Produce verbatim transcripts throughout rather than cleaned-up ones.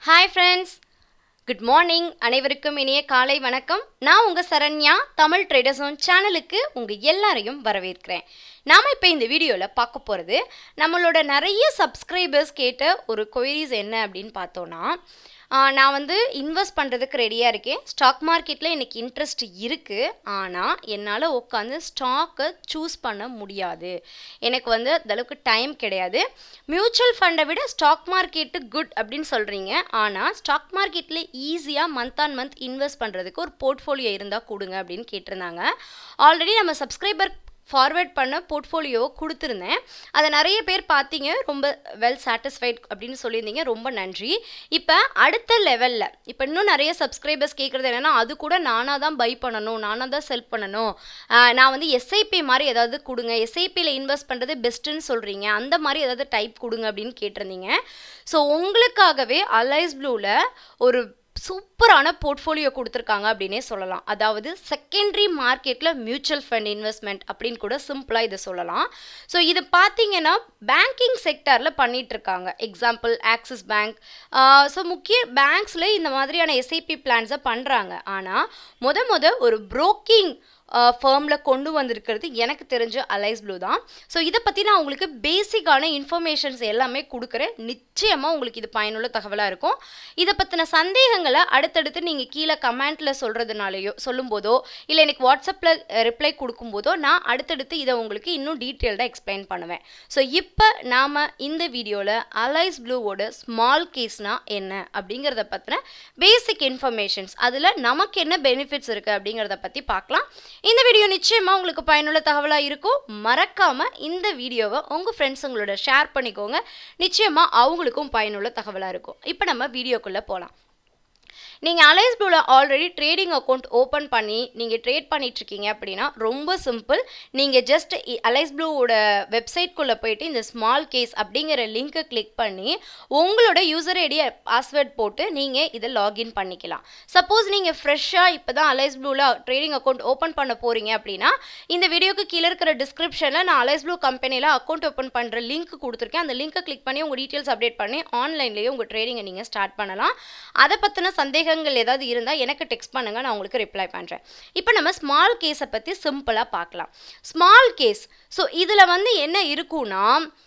Hi friends, good morning. அனைவருக்கும் இனிய காலை வணக்கம். நான் உங்க சரண்யா தமிழ் ட்ரேடர் ஜோன் சேனலுக்கு உங்க எல்லாரையும் வரவேற்கிறேன். நாம இப்போ இந்த வீடியோல பார்க்க போறது நம்மளோட நிறைய சப்ஸ்கிரைபர்ஸ் கேட்ட ஒரு queries என்ன அப்படினு பார்த்தோம்னா நான் வந்து இன்வெஸ்ட் பண்றதுக்கு ரெடியா இருக்கேன். ஸ்டாக் மார்க்கெட்ல எனக்கு இன்ட்ரஸ்ட் இருக்கு. ஆனா என்னால உட்கார்ந்து ஸ்டாக்க சூஸ் பண்ண முடியாது. எனக்கு வந்து அந்த அளவுக்கு டைம் கிடையாது. மியூச்சுவல் ஃபண்டை விட ஸ்டாக் மார்க்கெட் குட் அப்படினு சொல்றீங்க. ஆனா ஸ்டாக் மார்க்கெட்ல ஈஸியா மந்த் ஆன் மந்த் இன்வெஸ்ட் பண்றதுக்கு ஒரு போர்ட்ஃபோலியோ இருந்தா கொடுங்க அப்படினு கேட்டிருந்தாங்க. ஆல்ரெடி நம்ம சப்ஸ்கிரைபர் ஃபார்வர்ட் பண்ண போர்ட்ஃபோலியோ கொடுத்துருந்தேன். அதை நிறைய பேர் பார்த்தீங்க, ரொம்ப வெல் சாட்டிஸ்ஃபைட் அப்படின்னு சொல்லியிருந்தீங்க. ரொம்ப நன்றி. இப்போ அடுத்த லெவலில் இப்போ இன்னும் நிறைய சப்ஸ்கிரைபர்ஸ் கேட்குறது என்னென்னா, அது கூட நானாக தான் பை பண்ணணும், நானாக தான் செல் பண்ணணும், நான் வந்து எஸ்ஐபி மாதிரி ஏதாவது கொடுங்க, எஸ்ஐபியில் இன்வெஸ்ட் பண்ணுறது பெஸ்ட்டுன்னு சொல்கிறீங்க, அந்த மாதிரி ஏதாவது டைப் கொடுங்க அப்படின்னு கேட்டிருந்தீங்க. ஸோ உங்களுக்காகவே அலைஸ் ப்ளூவில் ஒரு சூப்பரான போர்ட்ஃபோலியோ கொடுத்துருக்காங்க அப்படின்னே சொல்லலாம். அதாவது செகண்டரி மார்க்கெட்டில் மியூச்சுவல் ஃபண்ட் இன்வெஸ்ட்மெண்ட் அப்படின்னு கூட சிம்பிளாக இதை சொல்லலாம். ஸோ இது பார்த்தீங்கன்னா பேங்கிங் செக்டரில் பண்ணிட்டு இருக்காங்க. Example axis bank. ஸோ முக்கிய பேங்க்ஸில் இந்த மாதிரியான எஸ்ஐபி பிளான்ஸை பண்ணுறாங்க. ஆனால் முத முத ஒரு புரோக்கிங் ஃபர்மில் கொண்டு வந்திருக்கிறது எனக்கு தெரிஞ்ச அலைஸ் ப்ளூ தான். ஸோ இதை பற்றி நான் உங்களுக்கு பேசிக்கான இன்ஃபர்மேஷன்ஸ் எல்லாமே கொடுக்குறேன். நிச்சயமாக உங்களுக்கு இது பயனுள்ள தகவலாக இருக்கும். இதை பற்றின சந்தேகங்களை அடுத்தடுத்து நீங்கள் கீழே கமெண்ட்டில் சொல்கிறதுனாலையோ சொல்லும்போதோ இல்லை எனக்கு வாட்ஸ்அப்பில் ரிப்ளை கொடுக்கும்போதோ நான் அடுத்தடுத்து இதை உங்களுக்கு இன்னும் டீட்டெயில்டாக எக்ஸ்பிளைன் பண்ணுவேன். ஸோ இப்போ நாம் இந்த வீடியோவில் அலைஸ் ப்ளூவோட ஸ்மால் கேஸ்னால் என்ன அப்படிங்கிறத பற்றின பேசிக் இன்ஃபர்மேஷன்ஸ், அதில் நமக்கு என்ன பெனிஃபிட்ஸ் இருக்குது அப்படிங்கிறத பற்றி பார்க்கலாம். இந்த வீடியோ நிச்சயமா உங்களுக்கு பயனுள்ள தகவலா இருக்கும். மறக்காம இந்த வீடியோவை உங்க ஃப்ரெண்ட்ஸுங்களோட ஷேர் பண்ணிக்கோங்க. நிச்சயமா அவங்களுக்கும் பயனுள்ள தகவலா இருக்கும். இப்போ நம்ம வீடியோக்குள்ள போலாம். நீங்கள் அலைஸ் ப்ளூவில் ஆல்ரெடி ட்ரேடிங் அக்கௌண்ட் ஓப்பன் பண்ணி நீங்கள் ட்ரேட் பண்ணிகிட்ருக்கீங்க அப்படின்னா ரொம்ப சிம்பிள். நீங்கள் ஜஸ்ட் அலைஸ் ப்ளூவோட வெப்சைட்குள்ளே போயிட்டு இந்த ஸ்மால் கேஸ் அப்படிங்கிற லிங்க்கை கிளிக் பண்ணி உங்களோட யூசர் ஐடி பாஸ்வேர்ட் போட்டு நீங்கள் இதை லாகின் பண்ணிக்கலாம். சப்போஸ் நீங்கள் ஃப்ரெஷ்ஷாக இப்போ தான் அலைஸ் ப்ளூவில் ட்ரேடிங் அக்கௌண்ட் ஓப்பன் பண்ண போகிறீங்க அப்படின்னா இந்த வீடியோக்கு கீழே இருக்கிற டிஸ்கிரிப்ஷனில் நான் அலைஸ் ப்ளூ கம்பெனியில் அக்கௌண்ட் ஓப்பன் பண்ணுற லிங்க் கொடுத்துருக்கேன். அந்த லிங்க்கை கிளிக் பண்ணி உங்கள் டீட்டெயில்ஸ் அப்டேட் பண்ணி ஆன்லைன்லேயே உங்கள் ட்ரேடிங்கை நீங்கள் ஸ்டார்ட் பண்ணலாம். அதை பற்றின சந்தேகம் ஏதாவது இருந்தால் எனக்கு டெக்ஸ்ட் பண்ணுங்க, நான் உங்களுக்கு ரிப்ளை பண்ணுறேன். இப்போ நம்ம ஸ்மால் கேஸை பற்றி சிம்பிளாக பார்க்கலாம். ஸ்மால் கேஸ், ஸோ இதில் வந்து என்ன இருக்குன்னா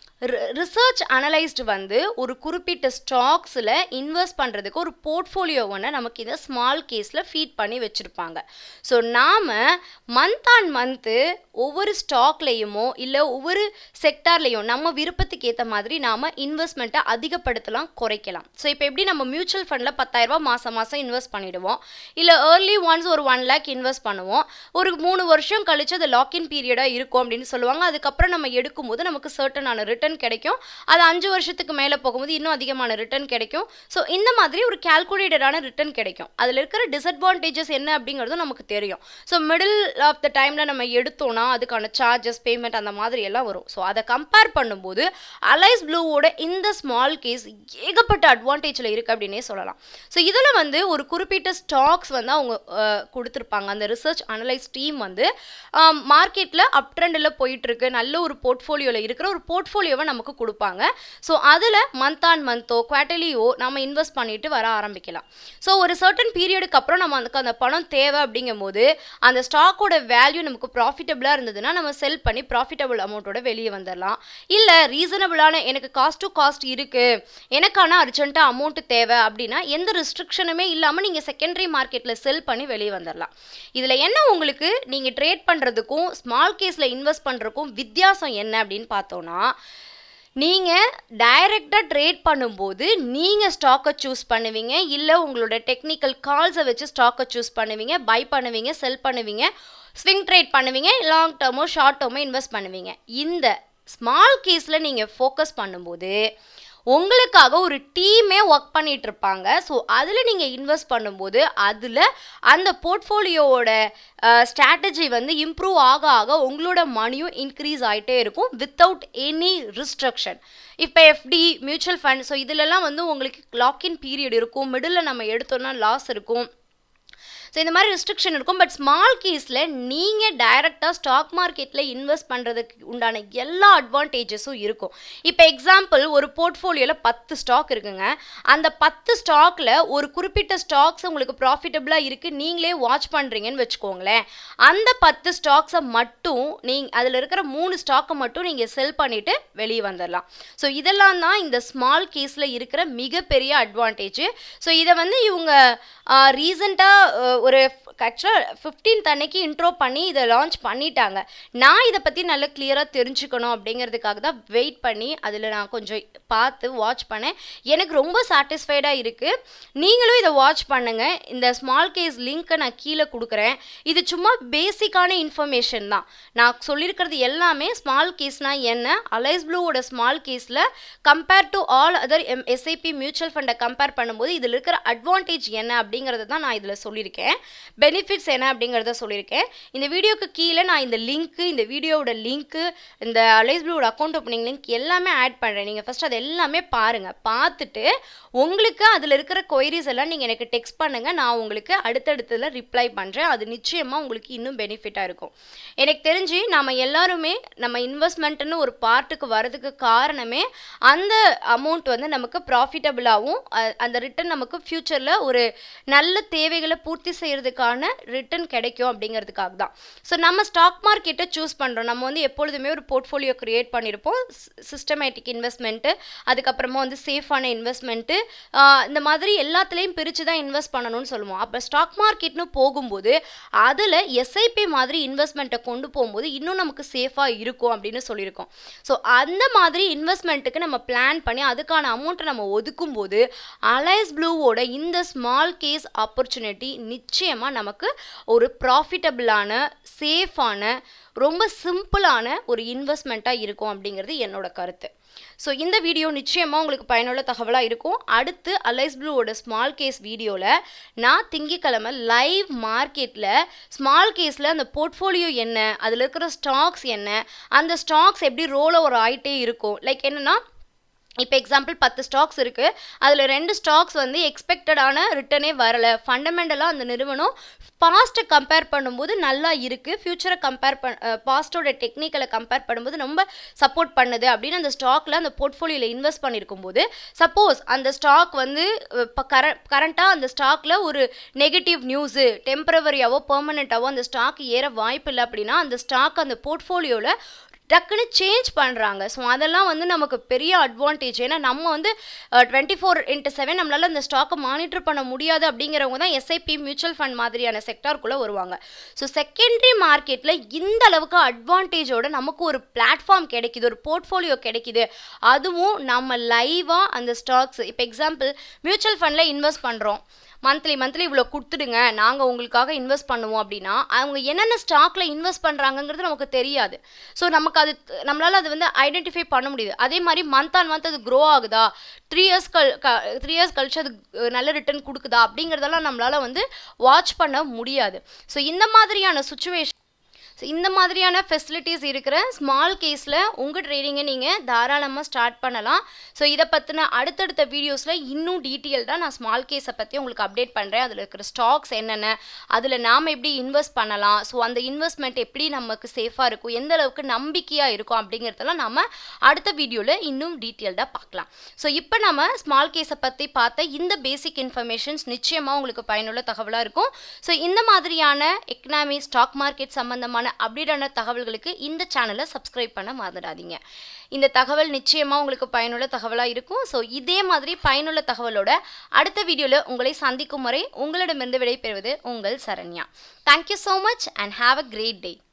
ரிசர்ச் அனலைஸ்டு வந்து ஒரு குறிப்பிட்ட ஸ்டாக்ஸில் இன்வெஸ்ட் பண்ணுறதுக்கு ஒரு போர்ட்ஃபோலியோ ஒன்று நமக்கு இதை ஸ்மால் கேஸில் ஃபீட் பண்ணி வச்சுருப்பாங்க. ஸோ நாம் மந்த் ஆன் மந்த்து ஒவ்வொரு ஸ்டாக்லேயுமோ இல்லை ஒவ்வொரு செக்டார்லேயும் நம்ம விருப்பத்துக்கு ஏற்ற மாதிரி நாம் இன்வெஸ்ட்மெண்ட்டை அதிகப்படுத்தலாம், குறைக்கலாம். ஸோ இப்போ எப்படி நம்ம மியூச்சுவல் ஃபண்டில் பத்தாயிரரூபா மாதம் மாதம் இன்வெஸ்ட் பண்ணிவிடுவோம், இல்லை ஏர்லி ஒன்ஸ் ஒரு ஒன் லேக் இன்வெஸ்ட் பண்ணுவோம், ஒரு மூணு வருஷம் கழிச்சு அது லாக்இன் பீரியடாக இருக்கும் அப்படின்னு சொல்லுவாங்க. அதுக்கப்புறம் நம்ம எடுக்கும்போது நமக்கு சர்டனான ரிட்டர்ன் கிடைக்கும். அது அஞ்சு வருஷத்துக்கு மேலே போகும்போது இன்னும் அதிகமான ரிட்டர்ன் கிடைக்கும். ஸோ இந்த மாதிரி ஒரு கால்குலேட்டடான ரிட்டர்ன் கிடைக்கும். அதில் இருக்கிற டிஸ்அட்வான்டேஜஸ் என்ன அப்படிங்கிறதும் நமக்கு தெரியும். ஸோ மிடில் ஆஃப் த டைமில் நம்ம எடுத்தோம்னா அதுக்கான சார்ஜஸ், பேமெண்ட் அந்த மாதிரி எல்லாம் வரும். ஸோ அதை கம்பேர் பண்ணும்போது அலைஸ் ப்ளூவோட இந்த ஸ்மால் கேஸ் ஏகப்பட்ட அட்வான்டேஜில் இருக்குது அப்படின்னே சொல்லலாம். ஸோ இதில் வந்து ஒரு குறிப்பிட்ட ஸ்டாக்ஸ் வந்து அவங்க கொடுத்துருப்பாங்க. அந்த ரிசர்ச் அனலைஸ் டீம் வந்து மார்க்கெட்டில் அப் ட்ரெண்டில் போயிட்டுருக்கு, நல்ல ஒரு போர்ட்ஃபோலியோவில் இருக்கிற ஒரு போர்ட்ஃபோலியோ நமக்கு கொடுப்பாங்க. ஸோ அதில் மந்த் ஆன் மந்தோ குவார்டர்லியோ நம்ம இன்வெஸ்ட் பண்ணிட்டு வர ஆரம்பிக்கலாம். ஸோ ஒரு சர்டன் பீரியடுக்கு அப்புறம் நம்ம அதுக்கு அந்த பணம் தேவை அப்படிங்கும் போது அந்த ஸ்டாக்கோட வேல்யூ நமக்கு ப்ராஃபிட்டபிளாக இருந்ததுன்னா நம்ம செல் பண்ணி ப்ராஃபிட்டபிள் அமௌண்ட்டோட வெளியே வந்துடலாம். இல்லை ரீசனபிளான எனக்கு காஸ்ட் டு காஸ்ட் இருக்குது, எனக்கான அர்ஜென்ட்டாக அமௌண்ட் தேவை அப்படின்னா எந்த ரெஸ்ட்ரிக்ஷனுமே இல்லாமல் நீங்கள் செகண்டரி மார்க்கெட்டில் செல் பண்ணி வெளியே வந்துடலாம். இதில் என்ன உங்களுக்கு நீங்கள் ட்ரேட் பண்ணுறதுக்கும் ஸ்மால் கேஸில் இன்வெஸ்ட் பண்ணுறதுக்கும் வித்தியாசம் என்ன அப்படின்னு பார்த்தோன்னா, நீங்கள் டைரெக்டாக ட்ரேட் பண்ணும்போது நீங்கள் ஸ்டாக்கை சூஸ் பண்ணுவீங்க, இல்லை உங்களோட டெக்னிக்கல் கால்ஸை வச்சு ஸ்டாக்கை சூஸ் பண்ணுவீங்க, பை பண்ணுவீங்க, செல் பண்ணுவீங்க, ஸ்விங் ட்ரேட் பண்ணுவீங்க, லாங் டேர்மோ ஷார்ட் டேர்மோ இன்வெஸ்ட் பண்ணுவீங்க. இந்த ஸ்மால் கேஸில் நீங்கள் ஃபோக்கஸ் பண்ணும்போது உங்களுக்காக ஒரு டீமே ஒர்க் பண்ணிட்டு இருப்பாங்க. ஸோ அதில் நீங்கள் இன்வெஸ்ட் பண்ணும்போது அதில் அந்த போர்ட்ஃபோலியோவோட ஸ்ட்ராட்டஜி வந்து இம்ப்ரூவ் ஆக ஆக உங்களோட மணியும் இன்க்ரீஸ் ஆகிட்டே இருக்கும் வித்தவுட் எனி ரிஸ்ட்ரிக்ஷன். இப்போ எஃப்டி, மியூச்சுவல் ஃபண்ட், ஸோ இதிலெல்லாம் வந்து உங்களுக்கு லாக்இன் பீரியட் இருக்கும், மிடில் நம்ம எடுத்தோம்னா லாஸ் இருக்கும். ஸோ இந்த மாதிரி ரெஸ்ட்ரிக்ஷன் இருக்கும். பட் ஸ்மால் கேஸில் நீங்கள் டைரெக்டாக ஸ்டாக் மார்க்கெட்டில் இன்வெஸ்ட் பண்ணுறதுக்கு உண்டான எல்லா அட்வான்டேஜஸும் இருக்கும். இப்போ எக்ஸாம்பிள், ஒரு போர்ட்ஃபோலியோவில் பத்து ஸ்டாக் இருக்குங்க. அந்த பத்து ஸ்டாக்ல ஒரு குறிப்பிட்ட ஸ்டாக்ஸ் உங்களுக்கு ப்ராஃபிட்டபிளாக இருக்குது, நீங்களே வாட்ச் பண்ணுறீங்கன்னு வச்சுக்கோங்களேன். அந்த பத்து ஸ்டாக்ஸை மட்டும் நீங்கள் அதில் இருக்கிற மூணு ஸ்டாக்கை மட்டும் நீங்கள் செல் பண்ணிவிட்டு வெளியே வந்துடலாம். ஸோ இதெல்லாம் தான் இந்த ஸ்மால் கேஸில் இருக்கிற மிகப்பெரிய அட்வான்டேஜ். ஸோ இதை வந்து இவங்க ரீசெண்டாக ஒரு ஆக்சுவலாக ஃபிஃப்டீன்த் அன்னைக்கு இன்ட்ரோ பண்ணி இதை லான்ச் பண்ணிட்டாங்க. நான் இதை பற்றி நல்லா கிளியராக தெரிஞ்சுக்கணும் அப்படிங்கிறதுக்காக தான் வெயிட் பண்ணி அதில் நான் கொஞ்சம் பார்த்து வாட்ச் பண்ணேன். எனக்கு ரொம்ப சாட்டிஸ்ஃபைடாக இருக்குது. நீங்களும் இதை வாட்ச் பண்ணுங்கள். இந்த ஸ்மால் கேஸ் லிங்க்கை நான் கீழே கொடுக்குறேன். இது சும்மா பேசிக்கான இன்ஃபர்மேஷன் தான். நான் சொல்லியிருக்கிறது எல்லாமே ஸ்மால் கேஸ்னால் என்ன, அலைஸ் ப்ளூவோட ஸ்மால் கேஸில் compare to all other M SIP mutual ஃபண்டை கம்பேர் பண்ணும்போது இதில் இருக்கிற அட்வான்டேஜ் என்ன அப்படிங்கிறத தான் நான் இதில் சொல்லியிருக்கேன். பெனிஃபிட்ஸ் என்ன அப்படிங்கிறத சொல்லியிருக்கேன். இந்த வீடியோக்கு கீழே நான் இந்த லிங்க்கு, இந்த வீடியோவோட லிங்க்கு, இந்த அலைஸ் ப்ளூவோட அக்கௌண்ட் ஓப்பனிங் லிங்க் எல்லாமே ஆட் பண்ணுறேன். நீங்கள் ஃபஸ்ட் அது எல்லாமே பாருங்கள். பார்த்துட்டு உங்களுக்கு அதில் இருக்கிற கொயரிஸ் எல்லாம் நீங்கள் எனக்கு டெக்ஸ்ட் பண்ணுங்கள். நான் உங்களுக்கு அடுத்தடுத்ததில் ரிப்ளை பண்ணுறேன். அது நிச்சயமாக உங்களுக்கு இன்னும் பெனிஃபிட்டாக இருக்கும். எனக்கு தெரிஞ்சு நம்ம எல்லாருமே நம்ம இன்வெஸ்ட்மெண்ட்டுன்னு ஒரு பார்ட்டுக்கு வரதுக்கு காரணமே அந்த அமௌண்ட் வந்து நமக்கு ப்ராஃபிட்டபிளாகவும் அந்த ரிட்டர்ன் நமக்கு ஃப்யூச்சரில் ஒரு நல்ல தேவைகளை பூர்த்தி செய்கிறதுக்கான ரிட்டர்ன் கிடைக்கும் அப்படிங்கிறதுக்காக தான். ஸோ நம்ம ஸ்டாக் மார்க்கெட்டை சூஸ் பண்ணுறோம். நம்ம வந்து எப்பொழுதுமே ஒரு போர்ட்ஃபோலியோ கிரியேட் பண்ணியிருப்போம். சிஸ்டமேட்டிக் இன்வெஸ்ட்மெண்ட்டு, அதுக்கப்புறமா வந்து சேஃபான இன்வெஸ்ட்மெண்ட்டு, இந்த மாதிரி எல்லாத்துலேயும் பிரித்து தான் இன்வெஸ்ட் பண்ணணும்னு சொல்லுவோம். அப்போ ஸ்டாக் மார்க்கெட்னு போகும்போது அதில் எஸ்ஐபி மாதிரி இன்வெஸ்ட்மெண்ட்டை கொண்டு போகும்போது இன்னும் நமக்கு சேஃபாக இருக்கும் அப்படின்னு சொல்லியிருக்கோம். ஸோ அந்த மாதிரி இன்வெஸ்ட்மெண்ட்டுக்கு நம்ம பிளான் பண்ணி அதுக்கான அமௌண்ட்டை நம்ம ஒதுக்கும் போது அலைஸ் ப்ளூவோட இந்த ஸ்மால் கேஸ் ஆப்பர்ச்சுனிட்டி நிச்சயமாக நமக்கு ஒரு ப்ராஃபிட்டபிளான, சேஃபான, ரொம்ப சிம்பிளான ஒரு இன்வெஸ்ட்மெண்ட்டாக இருக்கும் அப்படிங்கிறது என்னோட கருத்து. ஸோ இந்த வீடியோ நிச்சயமாக உங்களுக்கு பயனுள்ள தகவலாக இருக்கும். அடுத்து அலைஸ் ப்ளூவோட ஸ்மால் கேஸ் வீடியோவில் நான் திங்கட்கிழமை லைவ் மார்க்கெட்டில் ஸ்மால் கேஸில் அந்த போர்ட்ஃபோலியோ என்ன, அதில் இருக்கிற ஸ்டாக்ஸ் என்ன, அந்த ஸ்டாக்ஸ் எப்படி ரோல் ஓவர் ஆகிட்டே இருக்கும். லைக் என்னென்னா, இப்போ எக்ஸாம்பிள் பத்து ஸ்டாக்ஸ் இருக்குது. அதில் ரெண்டு ஸ்டாக்ஸ் வந்து எக்ஸ்பெக்டடான ரிட்டர்னே வரலை. ஃபண்டமெண்டலாக அந்த நிறுவனம் பாஸ்ட்டை கம்பேர் பண்ணும்போது நல்லா இருக்குது, ஃப்யூச்சரை கம்பேர் பண் பாஸ்ட்டோட டெக்னிக்கலை கம்பேர் பண்ணும்போது ரொம்ப சப்போர்ட் பண்ணுது அப்படின்னு அந்த ஸ்டாக்கில் அந்த போர்ட்ஃபோலியோவில் இன்வெஸ்ட் பண்ணியிருக்கும் போது, சப்போஸ் அந்த ஸ்டாக் வந்து இப்போ கர கரண்ட்டாக அந்த ஸ்டாக்கில் ஒரு நெகட்டிவ் நியூஸு டெம்பரவரியாவோ பெர்மனெண்ட்டாவோ அந்த ஸ்டாக் ஏற வாய்ப்பு இல்லை அப்படின்னா அந்த ஸ்டாக் அந்த போர்ட்ஃபோலியோவில் டக்குன்னு சேஞ்ச் பண்ணுறாங்க. ஸோ அதெல்லாம் வந்து நமக்கு பெரிய அட்வான்டேஜ். ஏன்னா நம்ம வந்து டுவெண்ட்டி ஃபோர் இன்ட்டு செவன் நம்மளால் அந்த ஸ்டாக்கை மானிட்டர் பண்ண முடியாது அப்படிங்கிறவங்க தான் எஸ்ஐபி மியூச்சுவல் ஃபண்ட் மாதிரியான செக்டாருக்குள்ளே வருவாங்க. ஸோ செகண்டரி மார்க்கெட்டில் இந்த அளவுக்கு அட்வான்டேஜோட நமக்கு ஒரு பிளாட்ஃபார்ம் கிடைக்கிது, ஒரு போர்ட்ஃபோலியோ கிடைக்கிது. அதுவும் நம்ம லைவாக அந்த ஸ்டாக்ஸ், இப்போ எக்ஸாம்பிள் மியூச்சுவல் ஃபண்டில் இன்வெஸ்ட் பண்ணுறோம், மந்த்லி மந்த்லி இவ்வளோ கொடுத்துடுங்க, நாங்கள் உங்களுக்காக இன்வெஸ்ட் பண்ணுவோம் அப்படின்னா அவங்க என்னென்ன ஸ்டாக்கில் இன்வெஸ்ட் பண்ணுறாங்கங்கிறது நமக்கு தெரியாது. ஸோ நமக்கு அது நம்மளால் அது வந்து ஐடென்டிஃபை பண்ண முடியுது. அதே மாதிரி மந்த் ஆன் மந்த் அது க்ரோ ஆகுதா, த்ரீ இயர்ஸ் கல் க த்ரீ இயர்ஸ் கழிச்சு அது நல்ல ரிட்டர்ன் கொடுக்குதா அப்படிங்கிறதெல்லாம் நம்மளால் வந்து வாட்ச் பண்ண முடியாது. ஸோ இந்த மாதிரியான சுச்சுவேஷன், ஸோ இந்த மாதிரியான ஃபெசிலிட்டிஸ் இருக்கிற ஸ்மால் கேஸில் உங்கள் ட்ரேடிங்கை நீங்கள் தாராளமாக ஸ்டார்ட் பண்ணலாம். ஸோ இதை பற்றின அடுத்தடுத்த வீடியோஸில் இன்னும் டீட்டெயில்டாக நான் ஸ்மால் கேஸை பற்றி உங்களுக்கு அப்டேட் பண்ணுறேன். அதில் இருக்கிற ஸ்டாக்ஸ் என்னென்ன, அதில் நாம் எப்படி இன்வெஸ்ட் பண்ணலாம், ஸோ அந்த இன்வெஸ்ட்மெண்ட் எப்படி நமக்கு சேஃபாக இருக்கும், எந்த அளவுக்கு நம்பிக்கையாக இருக்கும் அப்படிங்கிறதெல்லாம் நம்ம அடுத்த வீடியோவில் இன்னும் டீட்டெயில்டாக பார்க்கலாம். ஸோ இப்போ நம்ம ஸ்மால் கேஸை பற்றி பார்த்த இந்த பேசிக் இன்ஃபர்மேஷன்ஸ் நிச்சயமாக உங்களுக்கு பயனுள்ள தகவலாக இருக்கும். ஸோ இந்த மாதிரியான எக்கனாமி, ஸ்டாக் மார்க்கெட் சம்பந்தமான அப்டேட்டான தகவல்களுக்கு இந்த சேனலை சப்ஸ்கிரைப் பண்ண மறந்துடாதீங்க. இந்த தகவல் நிச்சயமாக உங்களுக்கு பயனுள்ள தகவலாக இருக்கும். ஸோ இதே மாதிரி பயனுள்ள தகவலோட அடுத்த வீடியோவில் உங்களை சந்திக்கும் வரை உங்களிடமிருந்து விடைபெறுவது உங்கள் Saranya. Thank you so much and have a great day.